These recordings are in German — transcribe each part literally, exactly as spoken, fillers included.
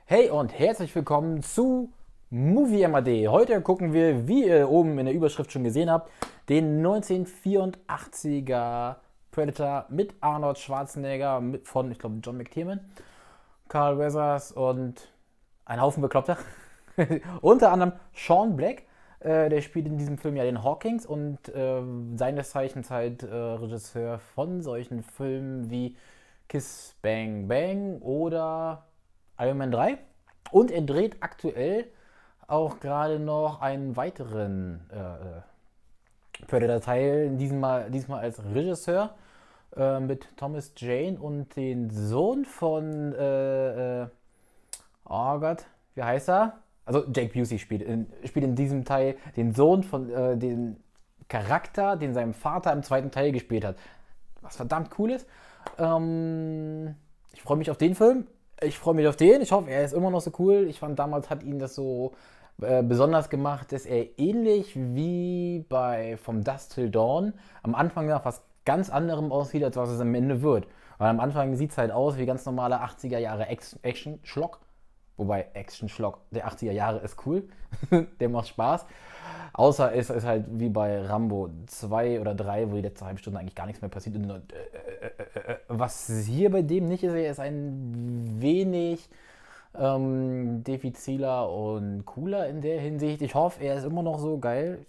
Hey und herzlich willkommen zu Movie M A D. Heute gucken wir, wie ihr oben in der Überschrift schon gesehen habt, den neunzehnhundertvierundachtziger Predator mit Arnold Schwarzenegger mit von, ich glaube, John McTiernan, Carl Weathers und ein Haufen Bekloppter. Unter anderem Sean Black, äh, der spielt in diesem Film ja den Hawkins und äh, seines Zeichens halt äh, Regisseur von solchen Filmen wie Kiss Bang Bang oder Iron Man drei. Und er dreht aktuell auch gerade noch einen weiteren äh, Predator-Teil, diesmal, diesmal als Regisseur äh, mit Thomas Jane und den Sohn von, äh, äh, oh Gott, wie heißt er? Also Jake Busey spielt in, spielt in diesem Teil den Sohn von äh, dem Charakter, den sein Vater im zweiten Teil gespielt hat. Was verdammt cool ist. Ähm, ich freue mich auf den Film. Ich freue mich auf den. Ich hoffe, er ist immer noch so cool. Ich fand, damals hat ihn das so äh, besonders gemacht, dass er ähnlich wie bei From Dusk Till Dawn am Anfang nach was ganz anderem aussieht, als was es am Ende wird. Weil am Anfang sieht es halt aus wie ganz normale achtziger Jahre Action-Schlock. Wobei Action-Schlock der achtziger Jahre ist cool. Der macht Spaß. Außer es ist halt wie bei Rambo zwei oder drei, wo die letzte halbe Stunde eigentlich gar nichts mehr passiert. Und, äh, äh, äh, was hier bei dem nicht ist, er ist ein wenig ähm, diffiziler und cooler in der Hinsicht. Ich hoffe, er ist immer noch so geil.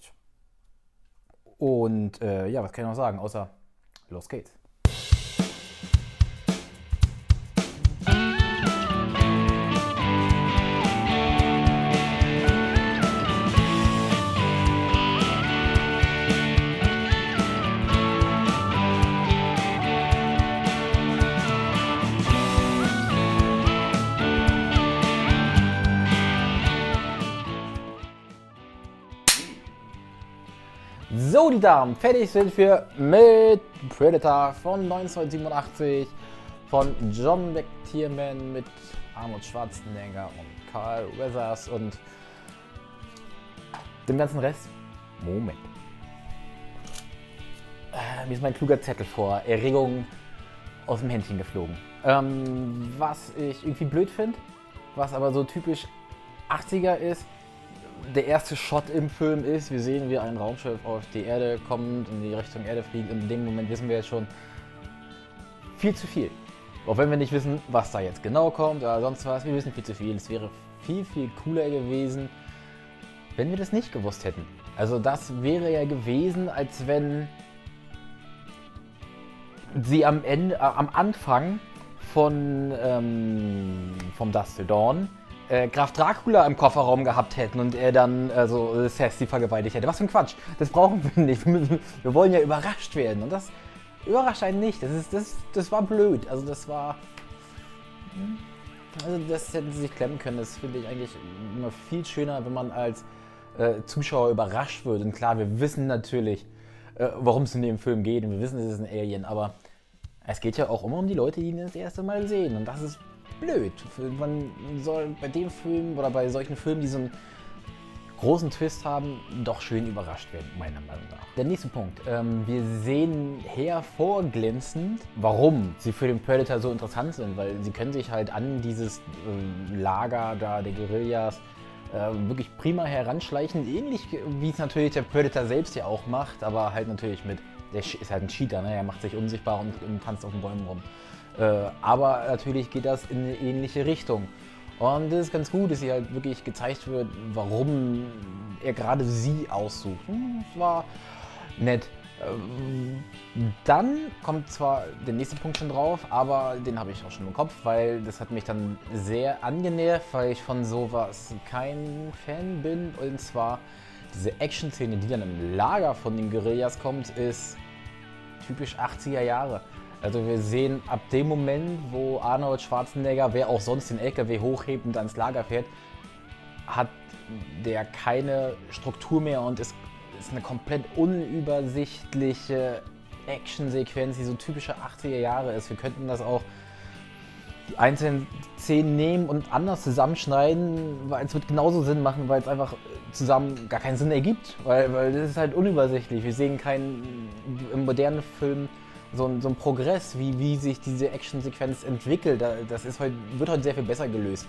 Und äh, ja, was kann ich noch sagen, außer los geht's. So, die Damen, fertig sind wir mit Predator von neunzehnhundertsiebenundachtzig von John McTiernan mit Arnold Schwarzenegger und Carl Weathers und dem ganzen Rest. Moment. Äh, mir ist mein kluger Zettel vor Erregung aus dem Händchen geflogen. Ähm, was ich irgendwie blöd finde, was aber so typisch achtziger ist. Der erste Shot im Film ist, wir sehen, wie ein Raumschiff auf die Erde kommt und in die Richtung Erde fliegt. Und in dem Moment wissen wir jetzt schon viel zu viel. Auch wenn wir nicht wissen, was da jetzt genau kommt oder sonst was. Wir wissen viel zu viel. Es wäre viel, viel cooler gewesen, wenn wir das nicht gewusst hätten. Also das wäre ja gewesen, als wenn sie am Ende, äh, am Anfang von ähm, From Dusk Till Dawn Äh, Graf Dracula im Kofferraum gehabt hätten und er dann also Sassy vergewaltigt hätte. Was für ein Quatsch. Das brauchen wir nicht. Wir wollen ja überrascht werden. Und das überrascht einen nicht. Das, ist, das, das war blöd. Also das war... Also das hätten sie sich klemmen können. Das finde ich eigentlich immer viel schöner, wenn man als äh, Zuschauer überrascht wird. Und klar, wir wissen natürlich, äh, worum es in dem Film geht. Und wir wissen, es ist ein Alien. Aber es geht ja auch immer um die Leute, die ihn das erste Mal sehen. Und das ist blöd. Man soll bei dem Film oder bei solchen Filmen, die so einen großen Twist haben, doch schön überrascht werden, meiner Meinung nach. Der nächste Punkt. Ähm, wir sehen hervorglänzend, warum sie für den Predator so interessant sind, weil sie können sich halt an dieses äh, Lager da der Guerillas äh, wirklich prima heranschleichen, ähnlich wie es natürlich der Predator selbst ja auch macht, aber halt natürlich mit, der ist halt ein Cheater, ne? Er macht sich unsichtbar und, und tanzt auf den Bäumen rum. Äh, aber natürlich geht das in eine ähnliche Richtung. Und es ist ganz gut, dass hier halt wirklich gezeigt wird, warum er gerade sie aussucht. Hm, das war nett. Ähm, dann kommt zwar der nächste Punkt schon drauf, aber den habe ich auch schon im Kopf, weil das hat mich dann sehr angenervt, weil ich von sowas kein Fan bin. Und zwar diese Action-Szene, die dann im Lager von den Guerillas kommt, ist typisch achtziger Jahre. Also wir sehen ab dem Moment, wo Arnold Schwarzenegger, wer auch sonst den L K W hochhebt und ans Lager fährt, hat der keine Struktur mehr und ist, ist eine komplett unübersichtliche Actionsequenz, die so typische achtziger Jahre ist. Wir könnten das auch die einzelnen Szenen nehmen und anders zusammenschneiden, weil es wird genauso Sinn machen, weil es einfach zusammen gar keinen Sinn ergibt, weil, weil das ist halt unübersichtlich. Wir sehen keinen im modernen Film so ein, so ein Progress, wie, wie sich diese Actionsequenz entwickelt. Das ist heute, wird heute sehr viel besser gelöst.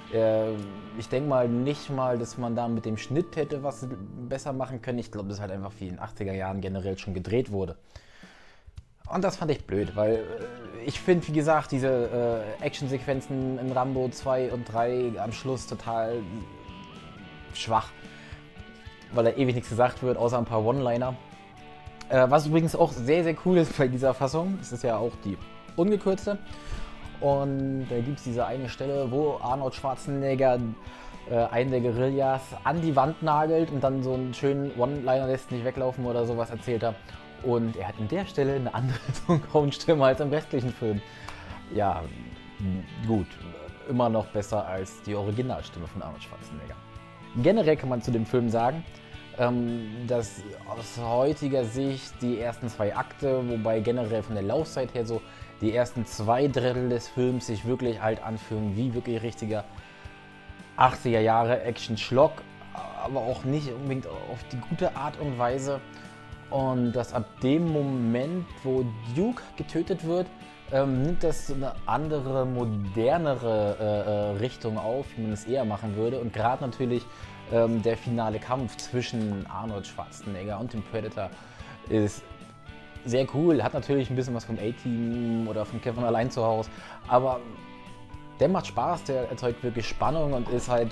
Äh, ich denke mal nicht mal, dass man da mit dem Schnitt hätte was besser machen können. Ich glaube, das ist halt einfach wie in den achtziger Jahren generell schon gedreht wurde. Und das fand ich blöd, weil äh, ich finde, wie gesagt, diese äh, Actionsequenzen in Rambo zwei und drei am Schluss total schwach, weil da ewig nichts gesagt wird, außer ein paar One-Liner. Äh, was übrigens auch sehr, sehr cool ist bei dieser Fassung, das ist ja auch die ungekürzte. Und da gibt es diese eine Stelle, wo Arnold Schwarzenegger äh, einen der Guerillas an die Wand nagelt und dann so einen schönen One-Liner lässt nicht weglaufen oder sowas erzählt er. Und er hat an der Stelle eine andere Synchronstimme als im restlichen Film. Ja, gut, immer noch besser als die Originalstimme von Arnold Schwarzenegger. Generell kann man zu dem Film sagen, ähm, dass aus heutiger Sicht die ersten zwei Akte, wobei generell von der Laufzeit her so die ersten zwei Drittel des Films sich wirklich halt anfühlen wie wirklich richtiger achtziger Jahre Action-Schlock, aber auch nicht unbedingt auf die gute Art und Weise. Und dass ab dem Moment, wo Duke getötet wird, ähm, nimmt das so eine andere, modernere äh, äh, Richtung auf, wie man es eher machen würde. Und gerade natürlich ähm, der finale Kampf zwischen Arnold Schwarzenegger und dem Predator ist sehr cool. Hat natürlich ein bisschen was vom A-Team oder von Kevin allein zu Hause. Aber der macht Spaß, der erzeugt wirklich Spannung und ist halt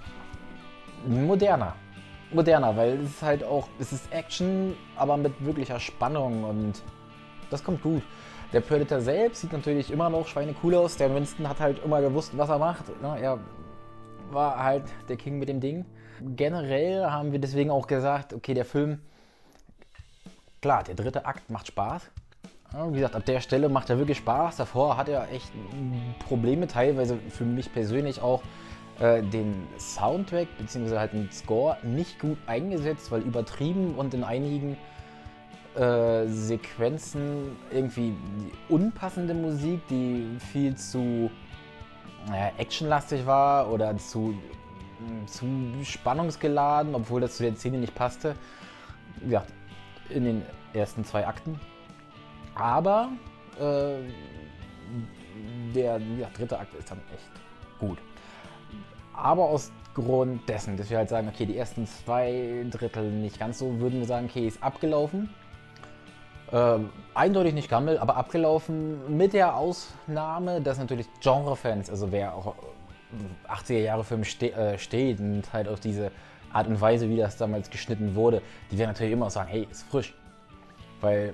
moderner. Moderner, weil es ist halt auch, es ist Action, aber mit wirklicher Spannung und das kommt gut. Der Predator selbst sieht natürlich immer noch schweinecool aus. Der Winston hat halt immer gewusst, was er macht. Er war halt der King mit dem Ding. Generell haben wir deswegen auch gesagt, okay, der Film, klar, der dritte Akt macht Spaß. Wie gesagt, ab der Stelle macht er wirklich Spaß. Davor hat er echt Probleme, teilweise für mich persönlich auch, den Soundtrack bzw. halt den Score nicht gut eingesetzt, weil übertrieben und in einigen äh, Sequenzen irgendwie unpassende Musik, die viel zu äh, actionlastig war oder zu, zu spannungsgeladen, obwohl das zu der Szene nicht passte. Ja, in den ersten zwei Akten. Aber äh, der ja, dritte Akt ist dann echt gut. Aber aus Grund dessen, dass wir halt sagen, okay, die ersten zwei Drittel nicht ganz so, würden wir sagen, okay, ist abgelaufen. Ähm, eindeutig nicht Gammel, aber abgelaufen mit der Ausnahme, dass natürlich Genre-Fans, also wer auch achtziger Jahre Film ste äh, steht und halt auf diese Art und Weise, wie das damals geschnitten wurde, die werden natürlich immer sagen, hey, ist frisch. Weil,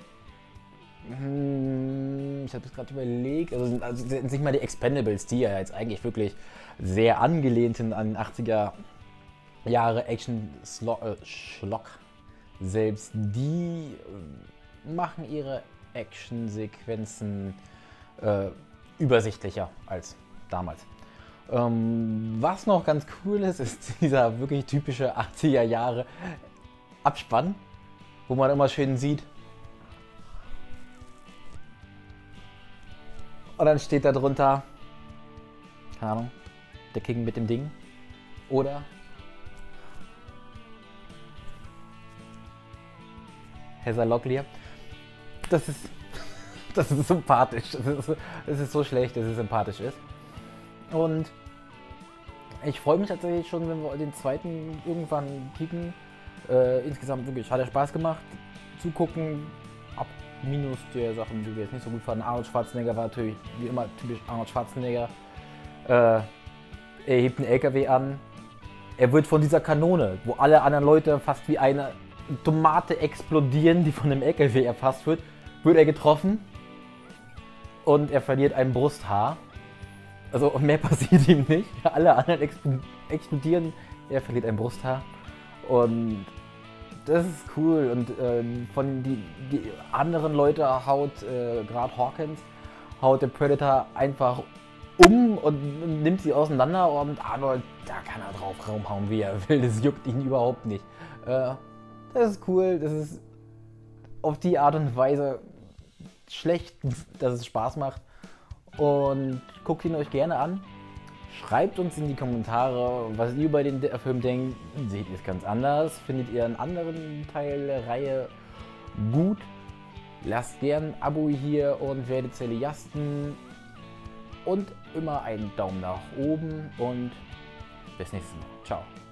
hm, ich habe es gerade überlegt, also, also nicht mal die Expendables, die ja jetzt eigentlich wirklich sehr angelehnt sind an achtziger Jahre Action-Schlock. Selbst die äh, machen ihre Action-Sequenzen äh, übersichtlicher als damals. Ähm, was noch ganz cool ist, ist dieser wirklich typische achtziger Jahre Abspann, wo man immer schön sieht. Und dann steht da drunter, keine Ahnung, der King mit dem Ding. Oder Heather Locklear. Das ist, das ist sympathisch. Das ist, das ist so schlecht, dass es sympathisch ist. Und ich freue mich tatsächlich schon, wenn wir den zweiten irgendwann kicken. Äh, insgesamt wirklich hat er Spaß gemacht. Zugucken, ab minus der Sachen, die wir jetzt nicht so gut fanden. Arnold Schwarzenegger war natürlich wie immer typisch Arnold Schwarzenegger. Äh, er hebt einen L K W an. Er wird von dieser Kanone, wo alle anderen Leute fast wie eine Tomate explodieren, die von einem L K W erfasst wird, wird er getroffen und er verliert ein Brusthaar. Also mehr passiert ihm nicht. Alle anderen explodieren, er verliert ein Brusthaar. Und das ist cool. Und ähm, von die, die anderen Leute haut, äh, gerade Hawkins, haut der Predator einfach um und nimmt sie auseinander und Arnold, da kann er drauf rumhauen, wie er will. Das juckt ihn überhaupt nicht. Äh, das ist cool. Das ist auf die Art und Weise schlecht, dass es Spaß macht. Und guckt ihn euch gerne an. Schreibt uns in die Kommentare, was ihr über den Film denkt. Seht ihr es ganz anders? Findet ihr einen anderen Teil der Reihe gut? Lasst gerne ein Abo hier und werdet Cineasten. und immer einen Daumen nach oben und bis nächstes Mal. Ciao.